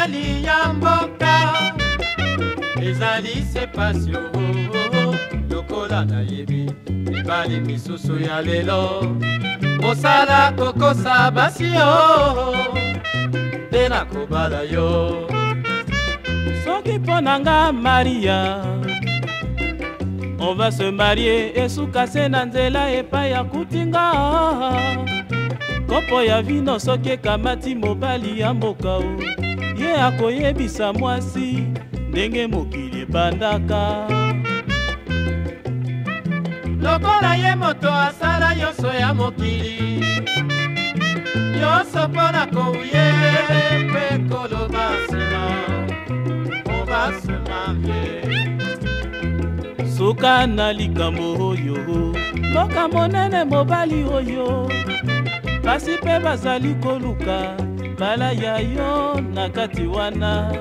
mobali ya mboka ezali se pasio lokola nayebi mibali misusu ya lelo mosala kokosa basi yo nde nakobala yo soki mpo na nga Maria on va se marier esuka se na nzela epai ya kutinga kopo ya vino soki ekamati mobali ya mboka o ye akoyebisa mwasi ndenge mokili ebandaka lokola ye moto asala nyonso ya mokili nyonso mpo na kouye mpe koloba nsima on va se marier suka na likambo oyo mboka monene mobali oyo basi mpe bazali koluka bala ya yo na kati wana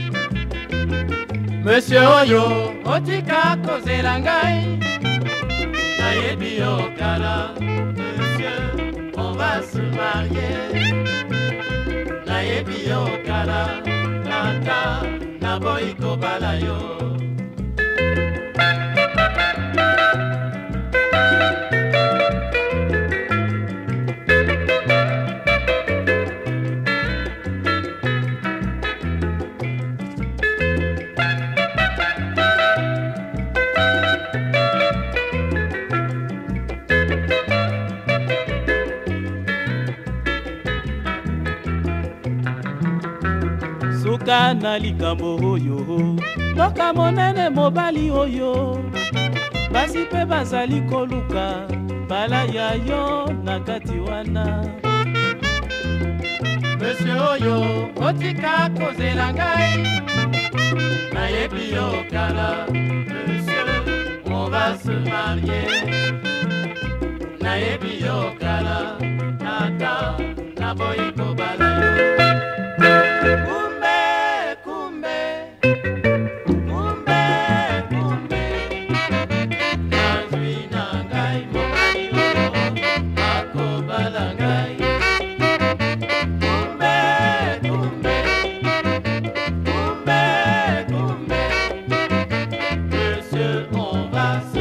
monsieur oyo otika kozela ngai nayebi yo kala monsieur on va se marier nayebi yo kala ata naboyi kobala yo suka na likambo oyo mboka monene mobali oyo basi mpe bazali koluka bala ya yo na kati wana monsieur oyo otika kozela ngai nayebi yo kala monsieur on va se marier nayebi yo kala ata naboyi kobala yo on va